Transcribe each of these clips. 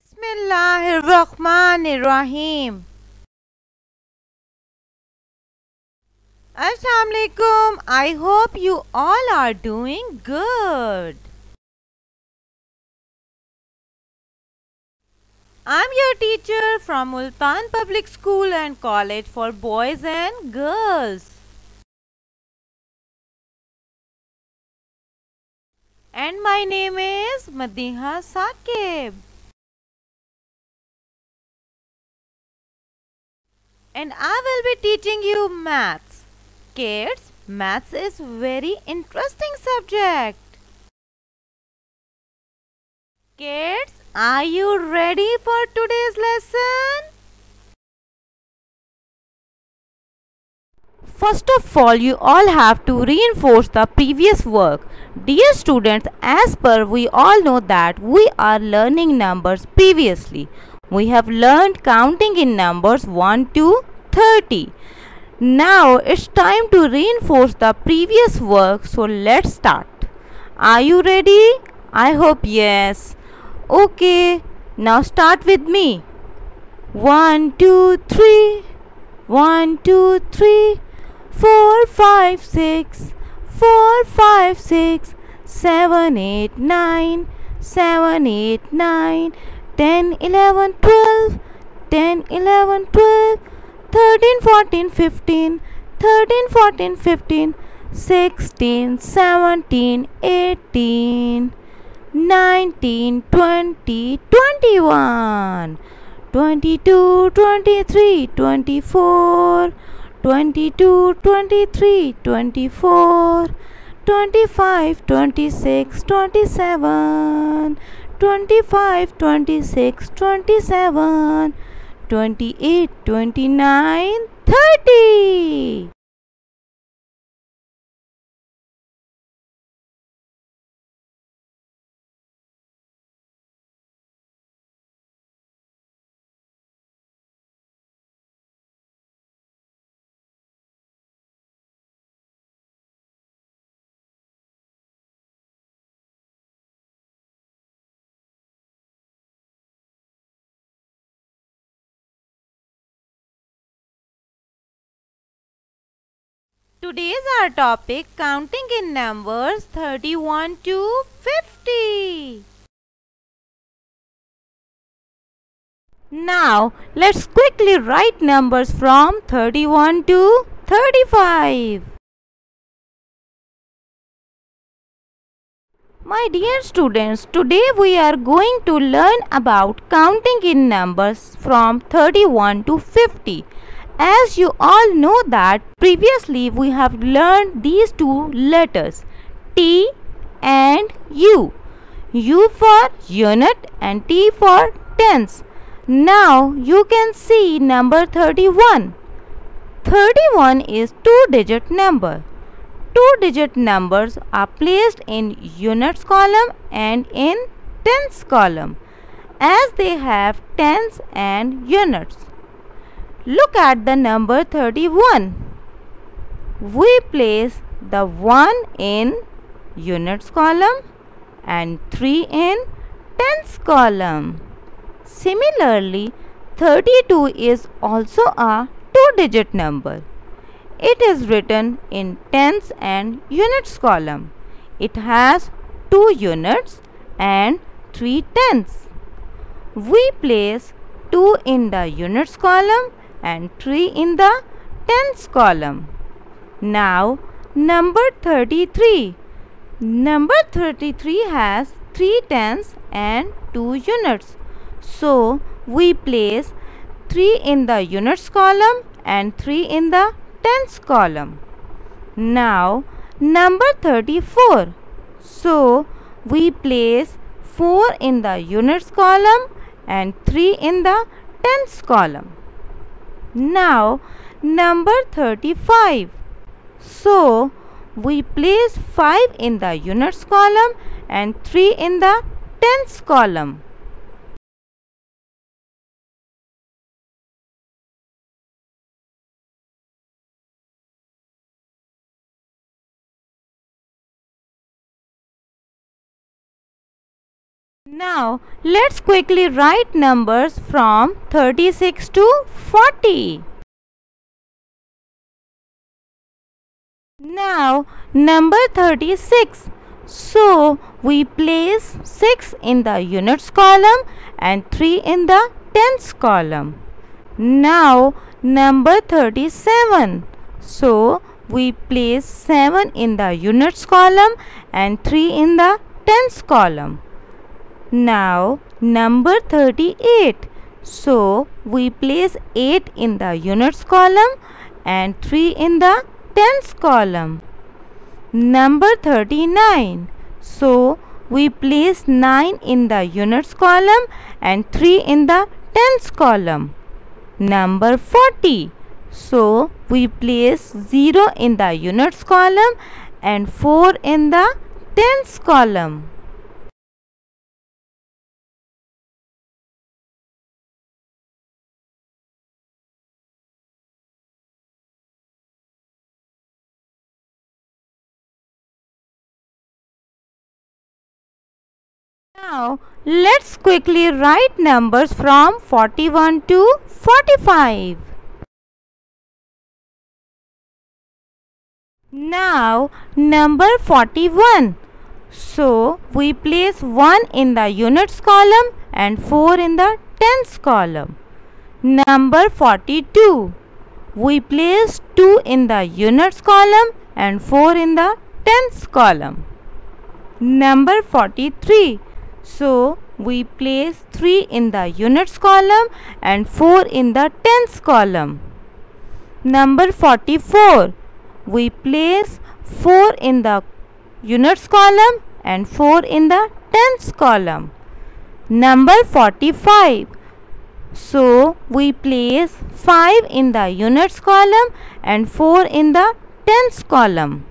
Bismillahirrahmanirrahim. Assalamualaikum. I hope you all are doing good. I'm your teacher from Multan Public School and College for Boys and Girls. And my name is Madiha Saqib. And I will be teaching you maths. Kids, maths is very interesting subject. Kids, are you ready for today's lesson? First of all, you all have to reinforce the previous work. Dear students, as per we all know that we are learning numbers previously. We have learned counting in numbers 1 to 30. Now it's time to reinforce the previous work, so let's start. Are you ready? I hope yes. Okay, now start with me. 1, 2, 3. 1, 2, 3. 4, 5, 6. 4, 5, 6. 7, 8, 9. 7, 8, 9. 10, 11, 12. 10, 11, 12. 13, 14, 15. 13, 14, 15. 16, 17, 18. 19, 20, 21. 22, 23, 24. 22, 23, 24. 25, 26, 27. 25, 26, 27. 28, 29, 30. Today's our topic counting in numbers 31 to 50. Now let's quickly write numbers from 31 to 35. My dear students, today we are going to learn about counting in numbers from 31 to 50. As you all know that previously we have learned these two letters T and U. U for unit and T for tens. Now you can see number 31. 31 is two-digit number. Two-digit numbers are placed in units column and in tens column as they have tens and units. Look at the number 31. We place the 1 in units column and 3 in tens column. Similarly, 32 is also a two-digit number. It is written in tens and units column. It has 2 units and 3 tens. We place 2 in the units column and 3 in the tens column. Now number 33. Number 33 has 3 tens and 2 units. So we place 3 in the units column and 3 in the tens column. Now number 34. So we place 4 in the units column and 3 in the tens column. Now number 35. So we place 5 in the units column and 3 in the tens column. Now let's quickly write numbers from 36 to 40. Now number 36. So we place 6 in the units column and 3 in the tens column. Now number 37. So we place 7 in the units column and 3 in the tens column. Now number 38. So we place 8 in the units column and 3 in the tens column. Number 39. So we place 9 in the units column and 3 in the tens column. Number 40. So we place 0 in the units column and 4 in the tens column. Now let's quickly write numbers from 41 to 45. Now number 41. So we place 1 in the units column and 4 in the tens column. Number 42. We place 2 in the units column and 4 in the tens column. Number 43. So we place 3 in the units column and 4 in the tens column. Number 44. We place 4 in the units column and 4 in the tens column. Number 45. So we place 5 in the units column and 4 in the tens column.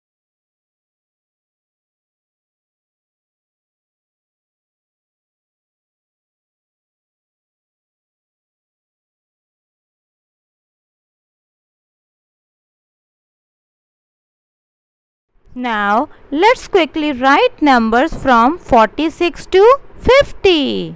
Now let's quickly write numbers from 46 to 50.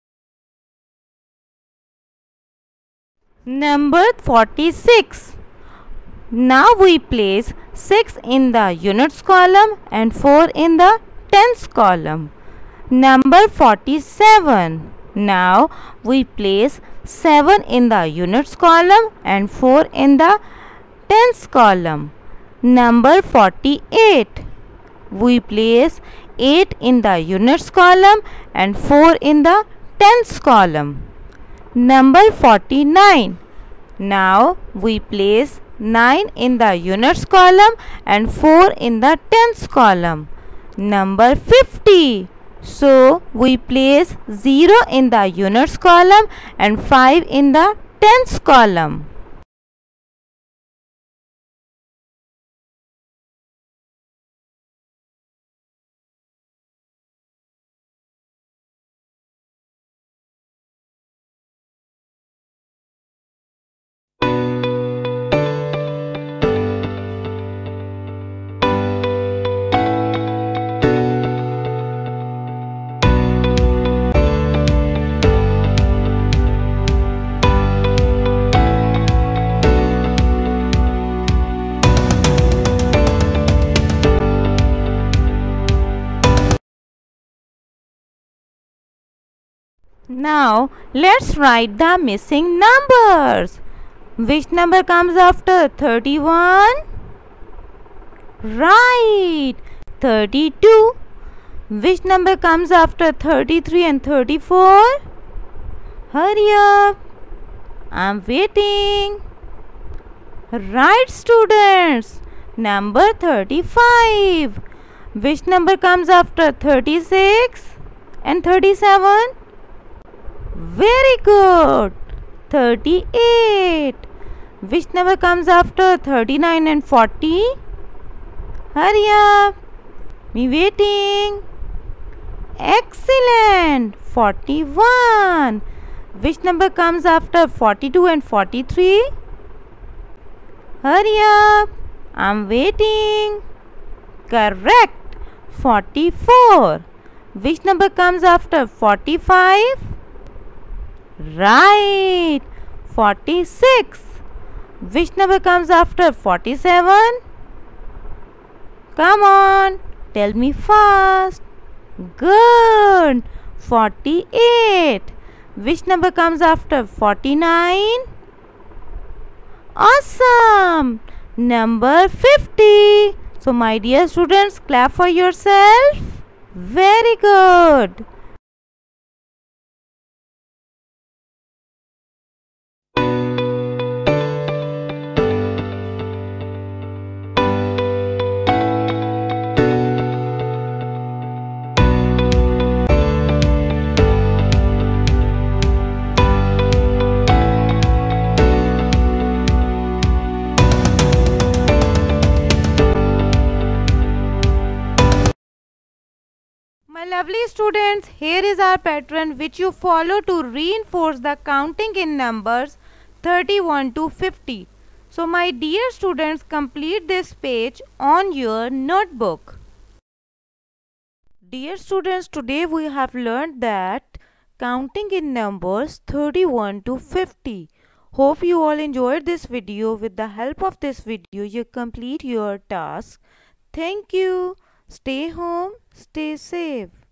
Number 46. Now we place 6 in the units column and 4 in the tens column. Number 47. Now we place 7 in the units column and 4 in the tens column. Number 48. We place 8 in the units column and 4 in the tens column. Number 49. Now we place 9 in the units column and 4 in the tens column. Number 50. So we place 0 in the units column and 5 in the tens column. Now let's write the missing numbers. Which number comes after 31? Right, 32. Which number comes after 33 and 34? Hurry up, I'm waiting. Right, students, number 35. Which number comes after 36 and 37? Very good, 38. Which number comes after 39 and 40? Hurry up, me waiting. Excellent, 41. Which number comes after 42 and 43? Hurry up, I'm waiting. Correct, 44. Which number comes after 45? Right, 46. Which number comes after 47? Come on, tell me fast. Good, 48. Which number comes after 49? Awesome, number 50. So my dear students, clap for yourself. Very good. My lovely students, here is our pattern which you follow to reinforce the counting in numbers 31 to 50. So my dear students, complete this page on your notebook. Dear students, today we have learned that counting in numbers 31 to 50. Hope you all enjoyed this video. With the help of this video, you complete your task. Thank you. Stay home, stay safe.